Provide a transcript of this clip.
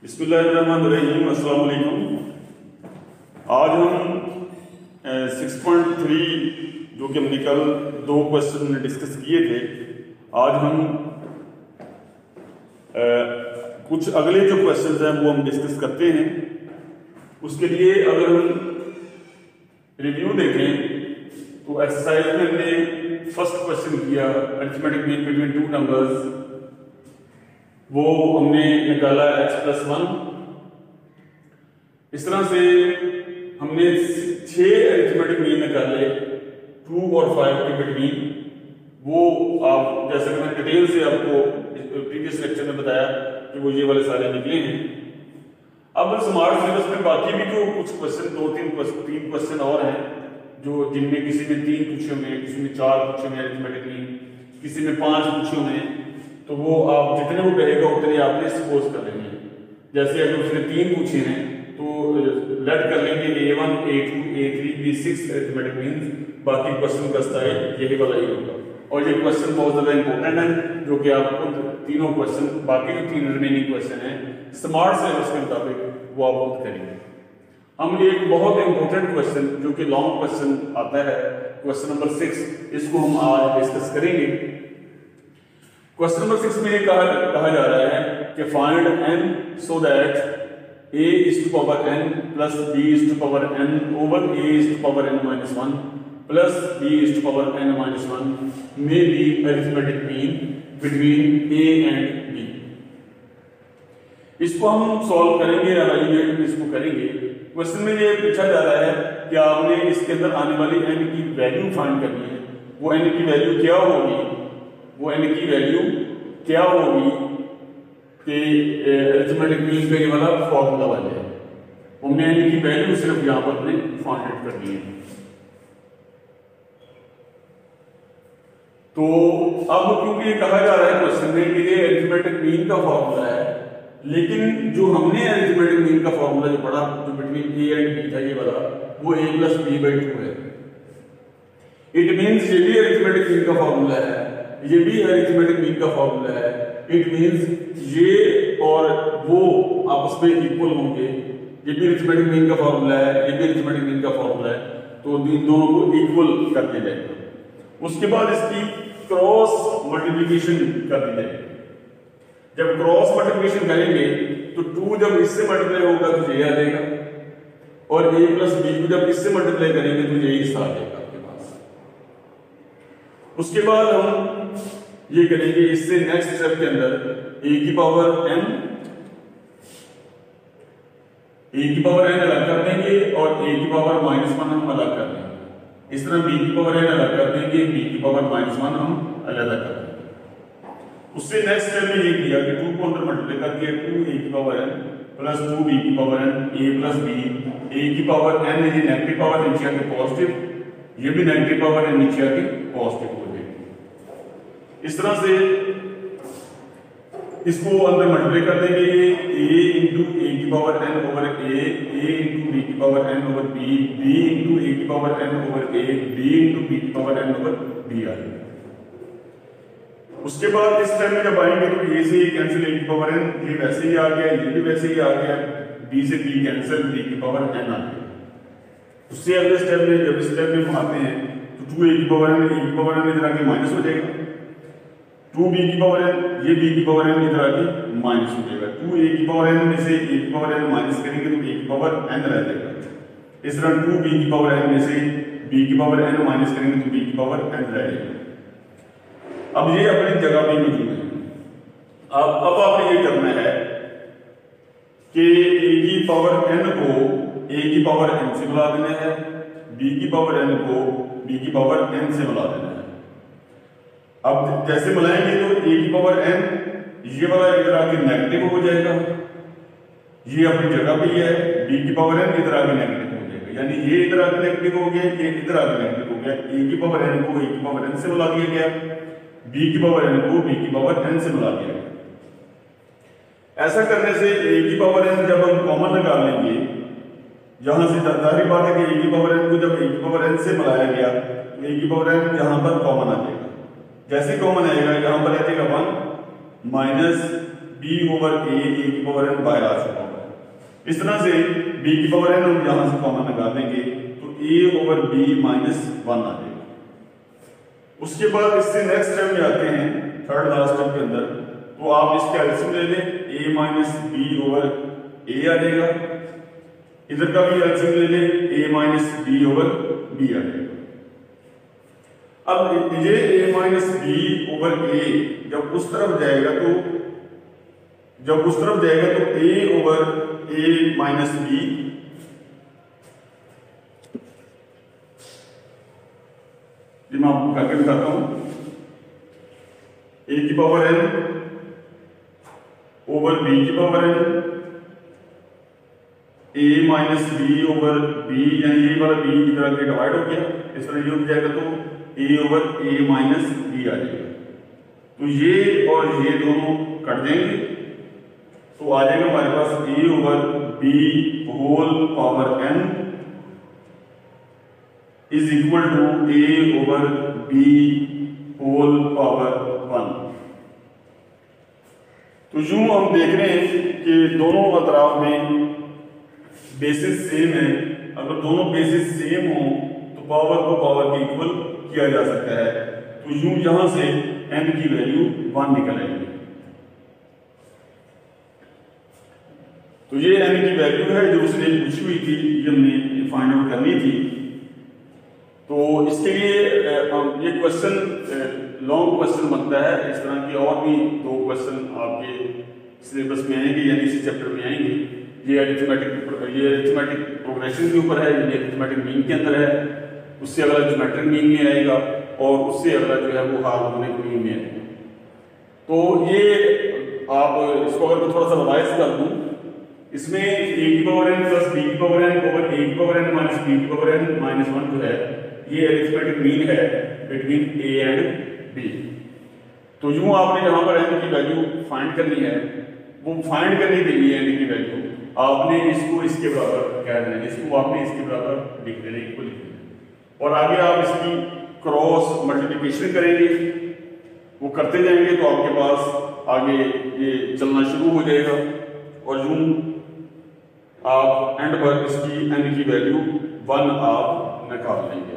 बिस्मिल्लाहिर्रहमानिर्रहीम। अस्सलाम वालेकुम। आज हम 6.3 जो कि हमने कल दो क्वेश्चन डिस्कस किए थे, आज हम कुछ अगले जो क्वेश्चन हैं वो हम डिस्कस करते हैं। उसके लिए अगर हम रिव्यू देखें तो एक्सरसाइज में हमने फर्स्ट क्वेश्चन किया arithmetic mean between two numbers, वो हमने निकाला x+1। इस तरह से हमने 6 अरिथमेटिक मीन निकाले 2 और 5 के बिटवीन। वो आप जैसे कि मैंने डिटेल से आपको प्रीवियस लेक्चर में बताया कि वो ये वाले सारे निकले हैं। अब स्मार्ट सिलेबस में बाकी भी जो कुछ क्वेश्चन तीन क्वेश्चन और हैं, जो जिनमें किसी में 3 पूछे हुए, किसी में 4 पूछे हुए अरिथमेटिक मीन, किसी में 5 पूछे हुए, तो वो आप जितने वो कहेगा उतने आपने सपोज कर लेंगे। जैसे अगर उसने 3 पूछे हैं तो लेट कर लेंगे A1, A2, A3, B6 arithmetic means, बाकी क्वेश्चन का स्टाइल यही वाला ही होगा। और ये क्वेश्चन बहुत ज्यादा इंपॉर्टेंट है, जो कि आपको तीनों क्वेश्चन, बाकी जो 3 रिमेनिंग क्वेश्चन हैं स्मार्ट सिलेबस के मुताबिक वो आप खुद करेंगे। हम एक बहुत इंपॉर्टेंट क्वेश्चन जो कि लॉन्ग क्वेश्चन आता है, क्वेश्चन नंबर 6, इसको हम आज डिस्कस करेंगे। क्वेश्चन नंबर 6 में ये कहा जा रहा है कि find n so that a is to power n plus b is to power n over a is to power n minus 1 plus b is to power n minus 1 may be arithmetic mean between a and b। इसको हम solve करेंगे, evaluate इसको करेंगे। Question में ये पूछा जा रहा है कि आपने इसके अंदर आने वाली n की वैल्यू फाइंड करनी है। वो n की वैल्यू क्या होगी, वो n की वैल्यू क्या होगी कि अरिथमेटिक मीन का ये वाला फॉर्मूला बन जाए। हमने n की वैल्यू सिर्फ यहां पर अपने फाइंड करनी है। तो अब क्योंकि ये कहा जा रहा है क्वेश्चन में कि ये अरिथमेटिक मीन का फॉर्मूला है, लेकिन जो हमने अरिथमेटिक मीन का फॉर्मूला जो पढ़ा जो बिटवीन a एंड b था, ये वाला वो a+b/2 है। इट मींस ये भी अरिथमेटिक मीन का फॉर्मूला है, ये भी अरिथमेटिक मीन का फॉर्मूला है। इट मींस ये और वो आपस में इक्वल होंगे। ये भी अरिथमेटिक मीन का फॉर्मूला है, ये भी अरिथमेटिक मीन का फॉर्मूला है, तो इन दोनों को इक्वल कर दिया जाएगा। उसके बाद इसकी क्रॉस मल्टीप्लिकेशन कर दी जाएगी। जब क्रॉस मल्टीप्लिकेशन करेंगे तो 2 जब इससे मल्टीप्लाई होगा तो ये आ जाएगा, और a+b को जब इससे मल्टीप्लाई करेंगे तो ये इस आ जाएगा आपके पास। उसके बाद हम ये करेंगे, इससे नेक्स्ट स्टेप के अंदर a की पावर n अलग कर देंगे और a की पावर -1 हम अलग कर देंगे। इस तरह b की पावर n अलग कर देंगे, b की पावर -1 हम अलग कर देंगे। उससे नेक्स्ट स्टेप में ये किया कि 2 को अंदर मल्टीप्लाई करके 2a की पावर n प्लस 2b की पावर n a+b, a की पावर n ये नेगेटिव पावर नीचे आके पॉजिटिव, ये भी नेगेटिव पावर n नीचे आके पॉजिटिव हो जाएगी। इस तरह से इसको अंदर मल्टीप्लाई कर देंगे, a इंटू a की power n over a into b की power n over b into a की power n over a into b की पावर n ओवर b आ जाएगा। उसके बाद इस टाइम में जब आएंगे तो a से a कैंसिल, a की पावर n, ये वैसे ही आ गया, ये भी वैसे ही आ गया, b से b कैंसिल, b की पावर n आ गया। उससे अगले स्टेप में जब इस स्टेप में हम आते हैं तो 2a की पावर n, a की पावर n इधर आके माइनस हो जाएगा, 2b की पावर n, ये b की पावर n इधर आके माइनस हो जाएगा। 2a की पावर n में से a की पावर n माइनस करेंगे तो a की पावर n रह जाएगा। इस तरह 2b की पावर n में से b की पावर n माइनस करेंगे तो b की पावर n रह जाएगा। अब ये अपनी जगह पे मौजूद है। अब आपने ये करना है कि a की पावर n को a की पावर n से मिला देना है, b की पावर n को b की पावर n से मिला देना है। अब जैसे मिलाएंगे तो a की पावर n ये वाला इधर आके नेगेटिव हो जाएगा, ये अपनी जगह पे है, b की पावर n इधर आके नेगेटिव हो जाएगा, यानी ये इधर आके नेगेटिव हो गया, ये इधर आके नेगेटिव हो गया। a की पावर n को a की पावर n से मिला दिया गया, b की पावर n को b की पावर n से मिला दिया गया। ऐसा करने से a की पावर n जब हम कॉमन निकाल लेंगे, यहां से जाहिर बात है कि a की पावर n को जब a की पावर n से मिलाया गया तो a की पावर n यहां पर कॉमन आ जाएगा। जैसे कॉमन आएगा यहां पर आ जाएगा 1 minus b b over a की पावर n बाय r से कॉमन है। इस तरह से b की पावर n हम यहां से कॉमन निकाल देंगे तो a ओवर b माइनस 1 आ जाएगा। उसके बाद इससे नेक्स्ट स्टेप में आते हैं, थर्ड लास्ट स्टेप के अंदर, तो आप इसके एलसीएम ले लें, a minus b over a आ जाएगा। इधर का भी एलसीएम ले लें, a minus b over b आ जाएगा। अब ये a minus b over a जब उस तरफ जाएगा तो a over a minus b मैं आपको करके बताता हूं, a की पावर n ओवर b की power n, a minus b over b, यानी ये वाला b की तरह डिवाइड हो गया, इस तरह ये हो जाएगा तो a over a minus b आ जाएगा। तो ये और ये दोनों कट देंगे तो आ जाएगा हमारे पास a over b whole power n is equal to a over b whole power 1। तो यूं हम देख रहे हैं कि दोनों अतराफ में बेसिस सेम है। अगर दोनों बेसिस सेम हो तो पावर को पावर के इक्वल किया जा सकता है। तो यूं यहां से n की वैल्यू 1 निकल आएगी। तो ये n की वैल्यू है जो उसने पूछी हुई थी, ये हमने फाइंड आउट करनी थी। तो इसके लिए ये क्वेश्चन लॉन्ग क्वेश्चन बनता है। इस तरह के और भी 2 क्वेश्चन आपके सिलेबस में आएंगे, यानी इसी चैप्टर में आएंगे। ये अरिथमेटिक प्रोग्रेशन के ऊपर है, ये अरिथमेटिक मीन के अंदर है, उससे अगला ज्योमेट्रिक मीन में आएगा और उससे अगला जो है वो हार्मोनिक मीन में आएगा। तो ये आप इसको अगर मैं थोड़ा सा रिवाइज कर दूं, इसमें a की पावर n प्लस b की पावर n ओवर a की पावर n माइनस b की पावर n माइनस 1 जो है ये अरिथमेटिक मीन है बिटवीन a एंड b। तो यूं आपने यहां पर n की वैल्यू फाइंड करनी है। वो फाइंड करने के लिए n की वैल्यू आपने इसको इसके बराबर कह देना है, इसको आपने इसके बराबर लिख देना, इक्वल लिख देना, और आगे आप इसकी क्रॉस मल्टीप्लिकेशन करेंगे। वो करते जाएंगे तो आपके पास आगे ये चलना शुरू हो जाएगा और यूं आप एंड पर इसकी n की वैल्यू 1 आप निकाल लेंगे।